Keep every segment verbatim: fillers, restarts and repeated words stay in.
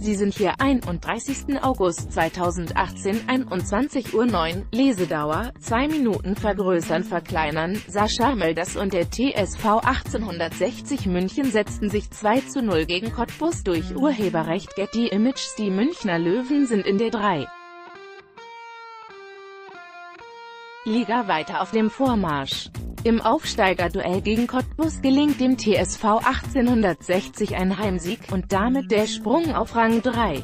Sie sind hier. einunddreißigsten August zweitausendachtzehn, einundzwanzig Uhr neun, Lesedauer, zwei Minuten. Vergrößern, verkleinern. Sascha Mölders und der T S V achtzehnhundertsechzig München setzten sich zwei zu null gegen Cottbus durch. Urheberrecht Getty Images. Die Münchner Löwen sind in der drei. Liga weiter auf dem Vormarsch. Im Aufsteigerduell gegen Cottbus gelingt dem T S V achtzehnhundertsechzig ein Heimsieg, und damit der Sprung auf Rang drei.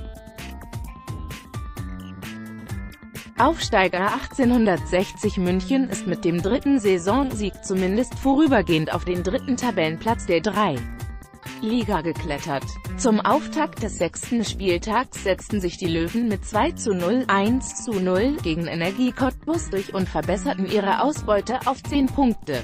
Aufsteiger achtzehnhundertsechzig München ist mit dem dritten Saisonsieg zumindest vorübergehend auf den dritten Tabellenplatz der drei. Liga geklettert. Zum Auftakt des sechsten Spieltags setzten sich die Löwen mit zwei zu null, eins zu null gegen Energie Cottbus durch und verbesserten ihre Ausbeute auf zehn Punkte.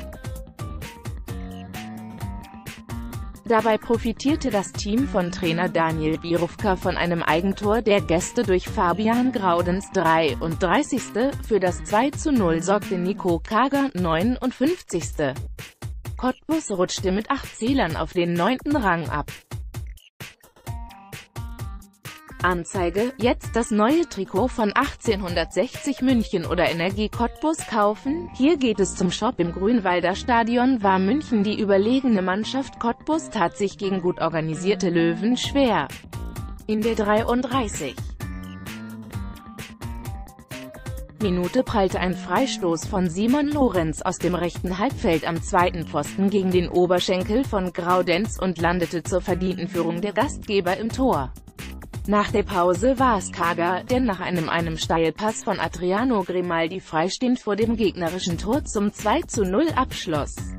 Dabei profitierte das Team von Trainer Daniel Birówka von einem Eigentor der Gäste durch Fabian Graudenz. dreiunddreißigsten Für das zwei zu null sorgte Nico Kager. neunundfünfzigsten Cottbus rutschte mit acht Zählern auf den neunten Rang ab. Anzeige: Jetzt das neue Trikot von achtzehnhundertsechzig München oder Energie Cottbus kaufen. Hier geht es zum Shop. Im Grünwalder Stadion war München die überlegene Mannschaft. Cottbus tat sich gegen gut organisierte Löwen schwer. In der dreiunddreißigsten Minute prallte ein Freistoß von Simon Lorenz aus dem rechten Halbfeld am zweiten Pfosten gegen den Oberschenkel von Graudenz und landete zur verdienten Führung der Gastgeber im Tor. Nach der Pause war es Kager, der nach einem einem Steilpass von Adriano Grimaldi freistehend vor dem gegnerischen Tor zum zwei zu null abschloss.